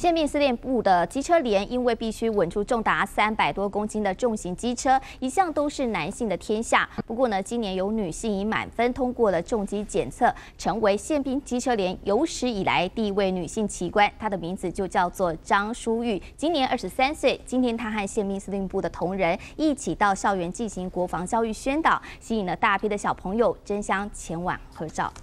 宪兵司令部的机车连因为必须稳住重达300多公斤的重型机车，一向都是男性的天下。不过呢，今年有女性以满分通过了重机检测，成为宪兵机车连有史以来第一位女性旗官。她的名字就叫做张淑玉，今年23岁。今天她和宪兵司令部的同仁一起到校园进行国防教育宣导，吸引了大批的小朋友争相前往合照。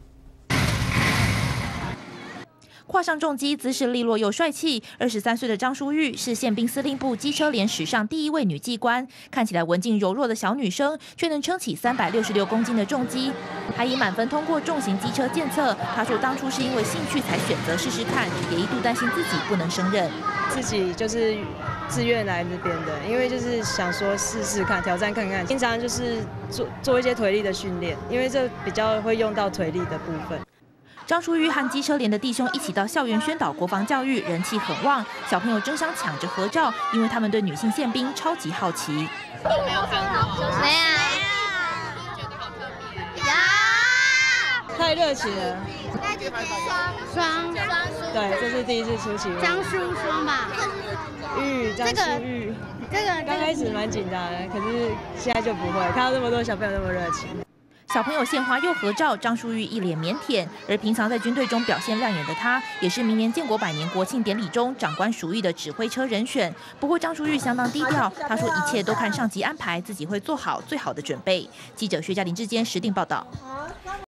跨上重机，姿势利落又帅气。23岁的张淑玉是宪兵司令部机车连史上第一位女技官。看起来文静柔弱的小女生，却能撑起366公斤的重机，还以满分通过重型机车检测。她说，当初是因为兴趣才选择试试看，也一度担心自己不能胜任。 自己就是自愿来这边的，因为就是想说试试看，挑战看看。平常就是做一些腿力的训练，因为这比较会用到腿力的部分。 张淑玉和机车连的弟兄一起到校园宣导国防教育，人气很旺，小朋友争相抢着合照，因为他们对女性宪兵超级好奇。 没有看过，没有，觉得好特别。有， 太热情了。 双， 对，这是第一次出席。 张淑双吧。 张淑玉， 这个刚开始蛮紧张的，可是现在就不会，看到这么多小朋友那么热情。 小朋友献花又合照，张淑玉一脸腼腆。而平常在军队中表现亮眼的她，也是明年建国100年国庆典礼中长官属意的指挥车人选。不过张淑玉相当低调，她说一切都看上级安排，自己会做好最好的准备。记者薛嘉玲之间实地报道。